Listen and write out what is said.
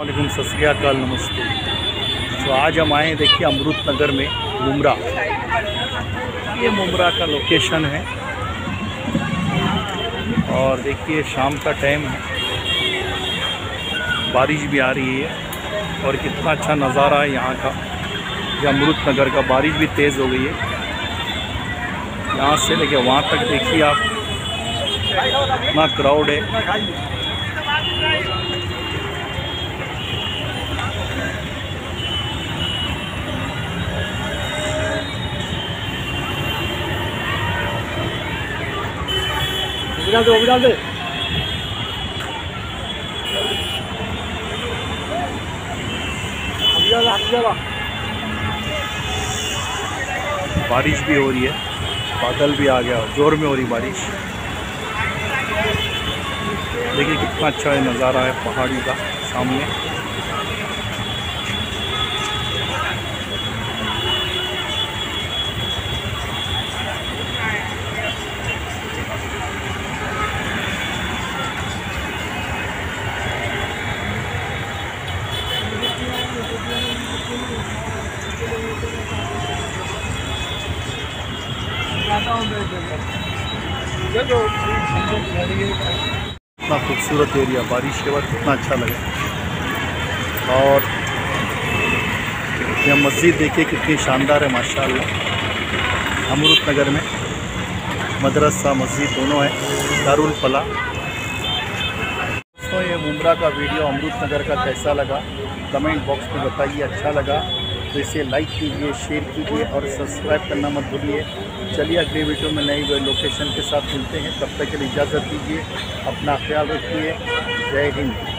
वालेकुम, सत श्री अकाल, नमस्ते। तो आज हम आए हैं, देखिए, अमृत नगर में मुमरा। ये मुमरा का लोकेशन है और देखिए शाम का टाइम है, बारिश भी आ रही है और कितना अच्छा नज़ारा है यहाँ का। ये अमृत नगर का बारिश भी तेज़ हो गई है। यहाँ से लेके वहाँ तक देखिए आप, इतना क्राउड है। डाल दे। बारिश भी हो रही है, बादल भी आ गया, जोर में हो रही बारिश। देखिए कितना अच्छा नज़ारा है पहाड़ी का सामने। इतना खूबसूरत एरिया, बारिश के बाद कितना अच्छा लगा। और यह मस्जिद देखिए कितनी शानदार है माशाअल्लाह। अमृत नगर में मदरसा मस्जिद दोनों है, दारुल फला। तो ये मुमरा का वीडियो अमृत नगर का कैसा लगा कमेंट बॉक्स में बताइए। अच्छा लगा तो इसे लाइक कीजिए, शेयर कीजिए और सब्सक्राइब करना मत भूलिए। चलिए अगले वीडियो में नई लोकेशन के साथ मिलते हैं, तब तक के लिए इजाज़त दीजिए। अपना ख्याल रखिए। जय हिंद।